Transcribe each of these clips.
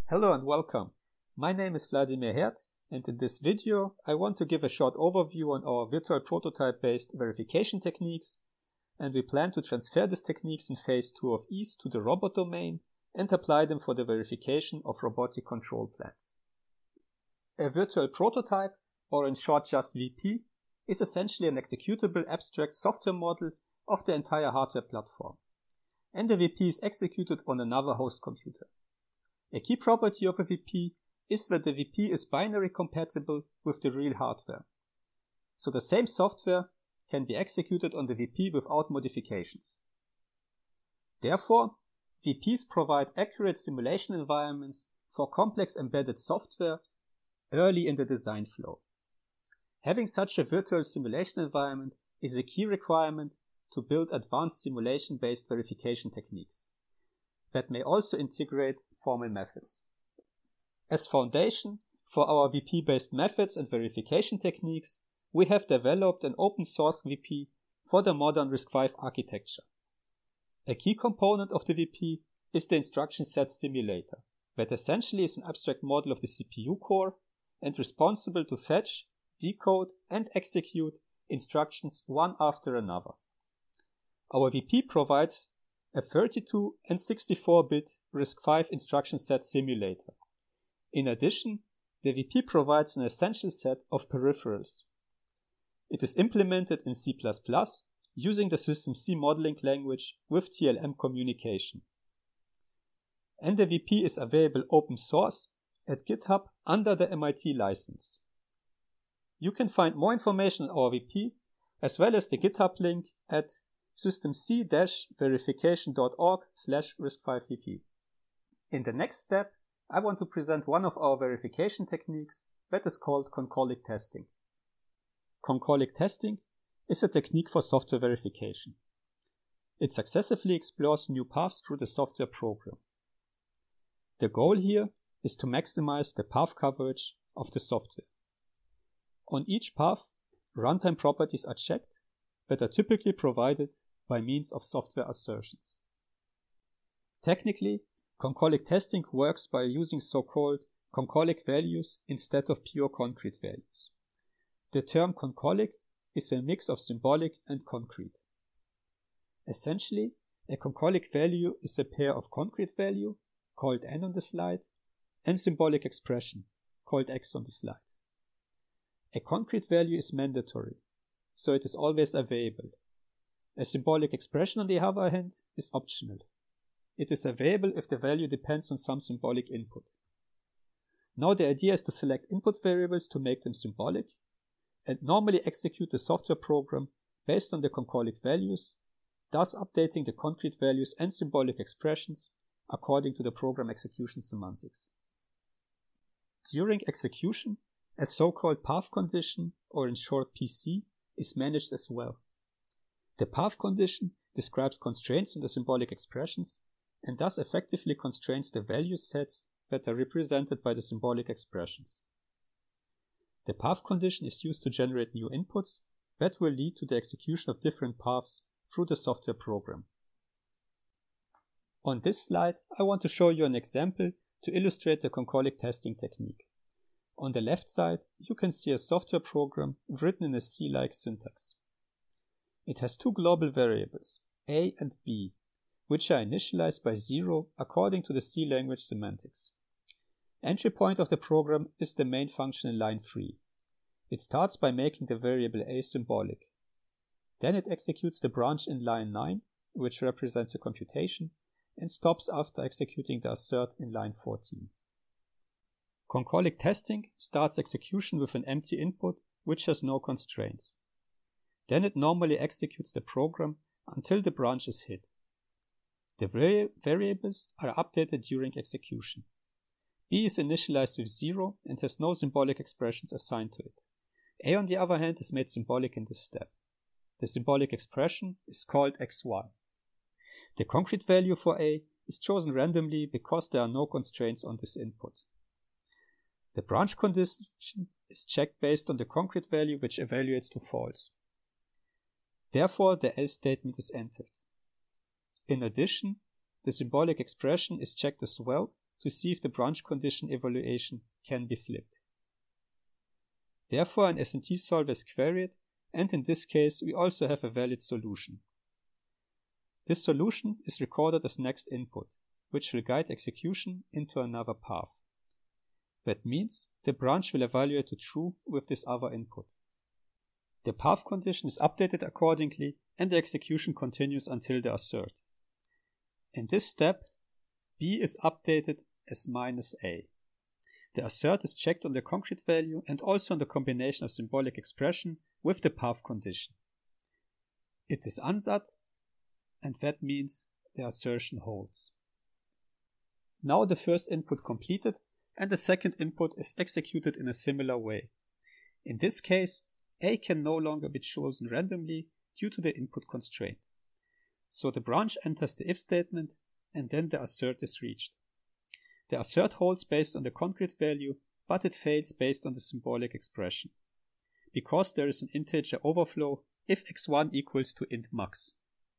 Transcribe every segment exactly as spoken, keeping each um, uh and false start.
Hello and welcome. My name is Vladimir Hert, and in this video I want to give a short overview on our virtual prototype-based verification techniques, and we plan to transfer these techniques in phase two of E A S to the robot domain and apply them for the verification of robotic control plans. A virtual prototype, or in short just V P, is essentially an executable abstract software model of the entire hardware platform, and the V P is executed on another host computer. A key property of a V P is that the V P is binary compatible with the real hardware, so the same software can be executed on the V P without modifications. Therefore, V Ps provide accurate simulation environments for complex embedded software early in the design flow. Having such a virtual simulation environment is a key requirement to build advanced simulation-based verification techniques that may also integrate formal methods. As foundation for our V P-based methods and verification techniques, we have developed an open-source V P for the modern RISC-V architecture. A key component of the V P is the instruction set simulator, that essentially is an abstract model of the C P U core and responsible to fetch, decode, and execute instructions one after another. Our V P provides a thirty-two and sixty-four bit RISC-V instruction set simulator. In addition, the V P provides an essential set of peripherals. It is implemented in C plus plus using the System C modeling language with T L M communication. And the V P is available open source at GitHub under the M I T license. You can find more information on our V P as well as the GitHub link at systemc dash verification dot org slash RISC-V. In the next step, I want to present one of our verification techniques that is called concolic testing. Concolic testing is a technique for software verification. It successively explores new paths through the software program. The goal here is to maximize the path coverage of the software. On each path, runtime properties are checked that are typically provided by means of software assertions. Technically, concolic testing works by using so-called concolic values instead of pure concrete values. The term concolic is a mix of symbolic and concrete. Essentially, a concolic value is a pair of concrete value, called n on the slide, and symbolic expression, called x on the slide. A concrete value is mandatory, so it is always available. A symbolic expression, on the other hand, is optional. It is available if the value depends on some symbolic input. Now the idea is to select input variables to make them symbolic, and normally execute the software program based on the concolic values, thus updating the concrete values and symbolic expressions according to the program execution semantics. During execution, a so-called path condition, or in short P C, is managed as well. The path condition describes constraints in the symbolic expressions and thus effectively constrains the value sets that are represented by the symbolic expressions. The path condition is used to generate new inputs that will lead to the execution of different paths through the software program. On this slide, I want to show you an example to illustrate the concolic testing technique. On the left side, you can see a software program written in a C-like syntax. It has two global variables, a and b, which are initialized by zero according to the C language semantics. Entry point of the program is the main function in line three. It starts by making the variable a symbolic. Then it executes the branch in line nine, which represents a computation, and stops after executing the assert in line fourteen. Concolic testing starts execution with an empty input which has no constraints. Then it normally executes the program until the branch is hit. The vari- variables are updated during execution. B is initialized with zero and has no symbolic expressions assigned to it. A, on the other hand, is made symbolic in this step. The symbolic expression is called x one. The concrete value for A is chosen randomly because there are no constraints on this input. The branch condition is checked based on the concrete value, which evaluates to false. Therefore, the else statement is entered. In addition, the symbolic expression is checked as well to see if the branch condition evaluation can be flipped. Therefore, an S M T solver is queried, and in this case we also have a valid solution. This solution is recorded as next input, which will guide execution into another path. That means the branch will evaluate to true with this other input. The path condition is updated accordingly, and the execution continues until the assert. In this step, B is updated as minus A. The assert is checked on the concrete value and also on the combination of symbolic expression with the path condition. It is ansat, and that means the assertion holds. Now the first input completed, and the second input is executed in a similar way. In this case, A can no longer be chosen randomly due to the input constraint. So the branch enters the if statement, and then the assert is reached. The assert holds based on the concrete value, but it fails based on the symbolic expression, because there is an integer overflow if x one equals to int max.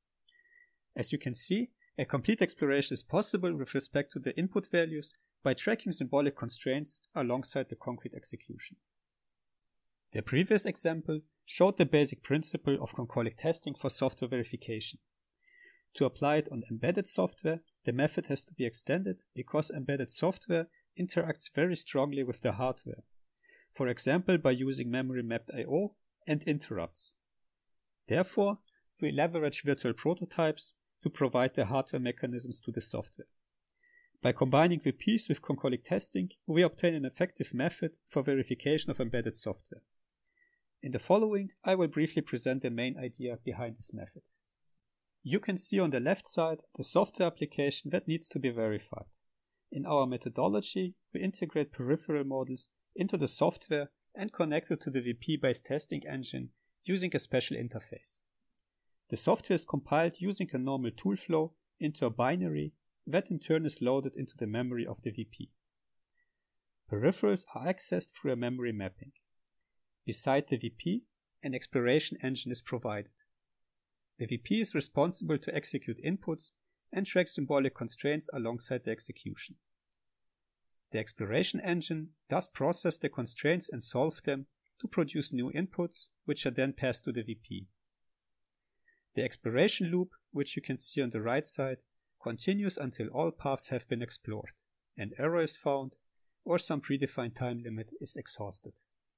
As you can see, a complete exploration is possible with respect to the input values by tracking symbolic constraints alongside the concrete execution. The previous example showed the basic principle of concolic testing for software verification. To apply it on embedded software, the method has to be extended because embedded software interacts very strongly with the hardware, for example by using memory mapped I O and interrupts. Therefore, we leverage virtual prototypes to provide the hardware mechanisms to the software. By combining V Ps with concolic testing, we obtain an effective method for verification of embedded software. In the following, I will briefly present the main idea behind this method. You can see on the left side the software application that needs to be verified. In our methodology, we integrate peripheral models into the software and connect it to the V P-based testing engine using a special interface. The software is compiled using a normal tool flow into a binary that in turn is loaded into the memory of the V P. Peripherals are accessed through a memory mapping. Beside the V P, an exploration engine is provided. The V P is responsible to execute inputs and track symbolic constraints alongside the execution. The exploration engine does process the constraints and solve them to produce new inputs, which are then passed to the V P. The exploration loop, which you can see on the right side, continues until all paths have been explored, an error is found, or some predefined time limit is exhausted.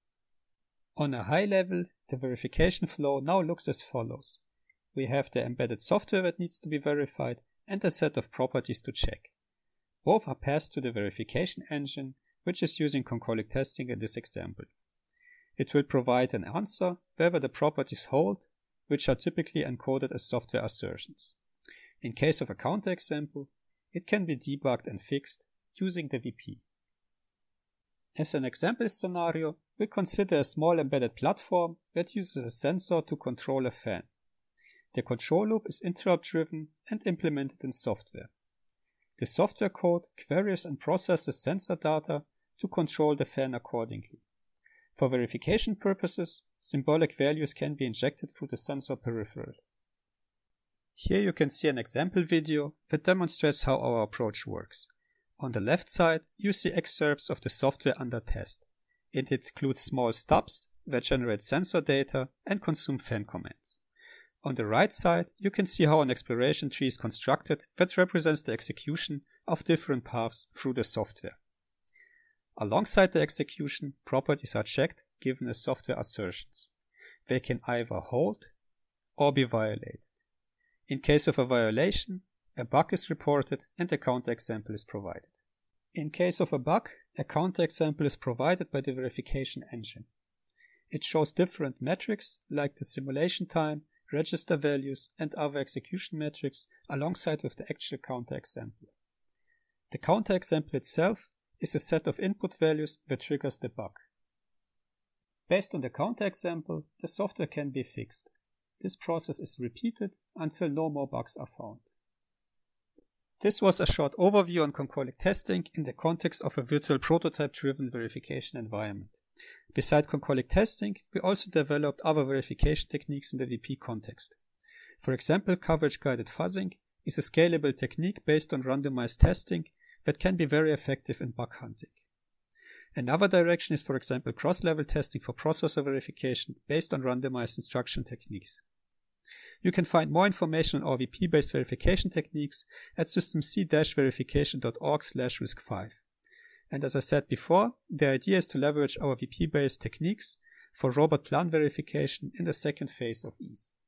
On a high level, the verification flow now looks as follows. We have the embedded software that needs to be verified and a set of properties to check. Both are passed to the verification engine, which is using concolic testing in this example. It will provide an answer whether the properties hold, which are typically encoded as software assertions. In case of a counterexample, it can be debugged and fixed using the V P. As an example scenario, we consider a small embedded platform that uses a sensor to control a fan. The control loop is interrupt-driven and implemented in software. The software code queries and processes sensor data to control the fan accordingly. For verification purposes, symbolic values can be injected through the sensor peripheral. Here you can see an example video that demonstrates how our approach works. On the left side, you see excerpts of the software under test. It includes small stubs that generate sensor data and consume fan commands. On the right side, you can see how an exploration tree is constructed that represents the execution of different paths through the software. Alongside the execution, properties are checked given as software assertions. They can either hold or be violated. In case of a violation, a bug is reported and a counterexample is provided. In case of a bug, a counterexample is provided by the verification engine. It shows different metrics like the simulation time, register values, and other execution metrics alongside with the actual counterexample. The counterexample itself is a set of input values that triggers the bug. Based on the counterexample, the software can be fixed. This process is repeated until no more bugs are found. This was a short overview on concolic testing in the context of a virtual prototype-driven verification environment. Besides concolic testing, we also developed other verification techniques in the V P context. For example, coverage-guided fuzzing is a scalable technique based on randomized testing that can be very effective in bug hunting. Another direction is, for example, cross-level testing for processor verification based on randomized instruction techniques. You can find more information on our V P-based verification techniques at systemc verification dot org slash risk five. And as I said before, the idea is to leverage our V P-based techniques for robot plan verification in the second phase of E A S E.